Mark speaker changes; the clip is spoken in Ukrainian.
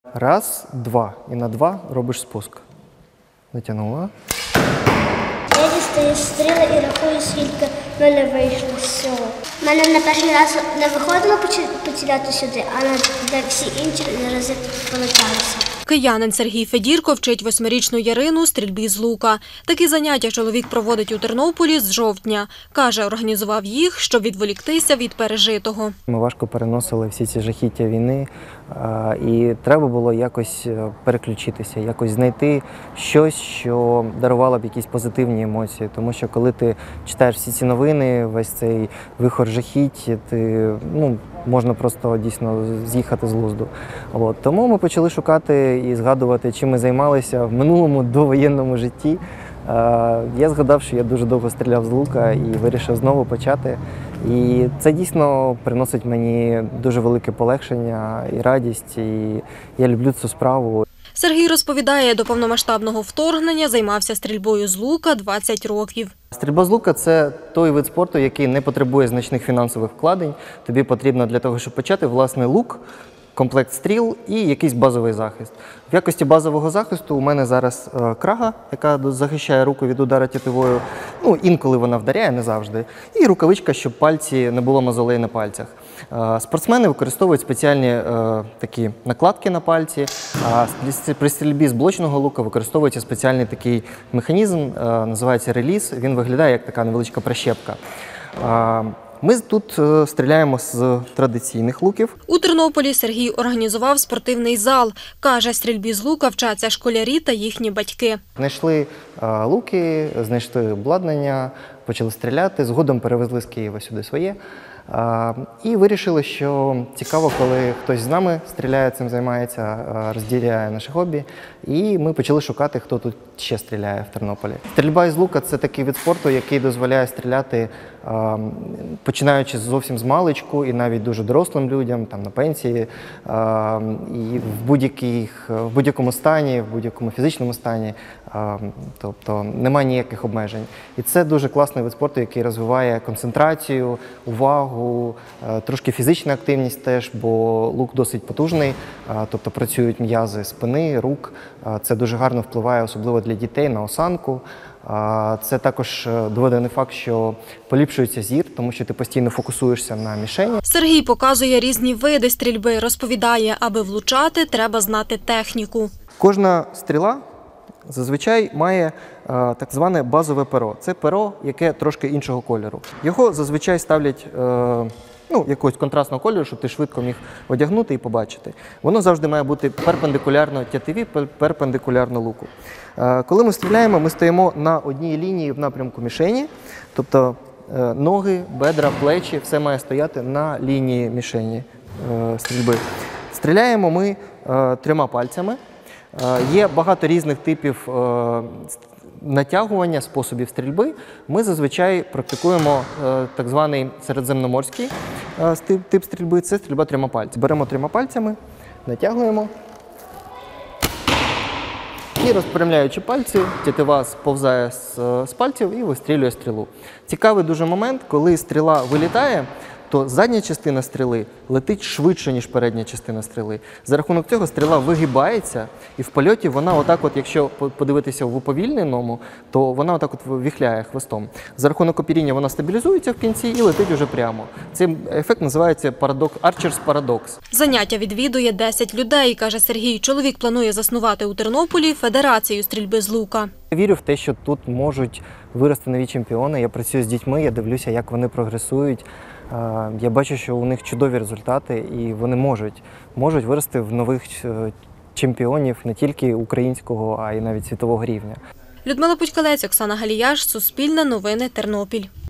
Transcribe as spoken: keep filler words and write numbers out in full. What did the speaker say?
Speaker 1: Раз, два. І на два робиш спуск. Натягнула.
Speaker 2: Я дістаю стріли і рахую, скільки в мене вийшло з цього. У мене на перший раз не виходило поціляти сюди, а на всі інші рази полеталися.
Speaker 3: Киянин Сергій Федірко вчить восьмирічну Ярину стрільбі з лука. Такі заняття чоловік проводить у Тернополі з жовтня. Каже, організував їх, щоб відволіктися від пережитого.
Speaker 1: Ми важко переносили всі ці жахіття війни, і треба було якось переключитися, якось знайти щось, що дарувало б якісь позитивні емоції. Тому що коли ти читаєш всі ці новини, весь цей вихор жахіть, ти, ну, можна просто дійсно з'їхати з глузду. От. Тому ми почали шукати і згадувати, чим ми займалися в минулому довоєнному житті. Я згадав, що я дуже довго стріляв з лука і вирішив знову почати. І це дійсно приносить мені дуже велике полегшення і радість, і я люблю цю справу.
Speaker 3: Сергій розповідає, до повномасштабного вторгнення займався стрільбою з лука двадцять років.
Speaker 1: Стрільба з лука – це той вид спорту, який не потребує значних фінансових вкладень. Тобі потрібно для того, щоб почати, власний лук, комплект стріл і якийсь базовий захист. В якості базового захисту у мене зараз крага, яка захищає руку від удара тятивою. Ну, інколи вона вдаряє, не завжди. І рукавичка, щоб пальці не було мозолей на пальцях. Спортсмени використовують спеціальні е, такі накладки на пальці, а при стрільбі з блочного лука використовується спеціальний такий механізм, е, називається реліз. Він виглядає як така невеличка прищепка. Е, Ми тут стріляємо з традиційних луків.
Speaker 3: У Тернополі Сергій організував спортивний зал. Каже, стрільбі з лука вчаться школярі та їхні батьки.
Speaker 1: Знайшли луки, знайшли обладнання, почали стріляти. Згодом перевезли з Києва сюди своє. І вирішили, що цікаво, коли хтось з нами стріляє, цим займається, розділяє наше хобі. І ми почали шукати, хто тут ще стріляє в Тернополі. Стрільба із лука – це такий вид спорту, який дозволяє стріляти, починаючи зовсім з маличку і навіть дуже дорослим людям, там на пенсії, і в будь-якому стані, в будь-якому фізичному стані. Тобто немає ніяких обмежень. І це дуже класний вид спорту, який розвиває концентрацію, увагу, трошки фізичну активність теж, бо лук досить потужний, тобто працюють м'язи спини, рук. Це дуже гарно впливає, особливо для дітей, на осанку. Це також доведений факт, що поліпшується зір, тому що ти постійно фокусуєшся на мішені.
Speaker 3: Сергій показує різні види стрільби. Розповідає, аби влучати, треба знати техніку.
Speaker 1: Кожна стріла зазвичай має а, так зване базове перо. Це перо, яке трошки іншого кольору. Його зазвичай ставлять е, ну, якогось контрастного кольору, щоб ти швидко міг одягнути і побачити. Воно завжди має бути перпендикулярно тятиві, перпендикулярно луку. Е, коли ми стріляємо, ми стоїмо на одній лінії в напрямку мішені, тобто е, ноги, бедра, плечі, все має стояти на лінії мішені е, стрільби. Стріляємо ми е, трьома пальцями. Є багато різних типів натягування, способів стрільби. Ми зазвичай практикуємо так званий середземноморський тип стрільби – це стрільба трьома пальцями. Беремо трьома пальцями, натягуємо і, розпрямляючи пальці, тятива сповзає з пальців і вистрілює стрілу. Цікавий дуже момент, коли стріла вилітає, то задня частина стріли летить швидше, ніж передня частина стріли. За рахунок цього стріла вигибається, і в польоті вона отак от, якщо подивитися в уповільненому, то вона отак от вихляє хвостом. За рахунок опіріння вона стабілізується в кінці і летить уже прямо. Цей ефект називається парадокс, Archer's Paradox.
Speaker 3: Заняття відвідує десять людей, каже Сергій. Чоловік планує заснувати у Тернополі федерацію стрільби з лука.
Speaker 1: Я вірю в те, що тут можуть вирости нові чемпіони. Я працюю з дітьми, я дивлюся, як вони прогресують. Я бачу, що у них чудові результати, і вони можуть, можуть вирости в нових чемпіонів не тільки українського, а й навіть світового рівня.
Speaker 3: Людмила Пучкалець, Оксана Галіяш, Суспільне новини, Тернопіль.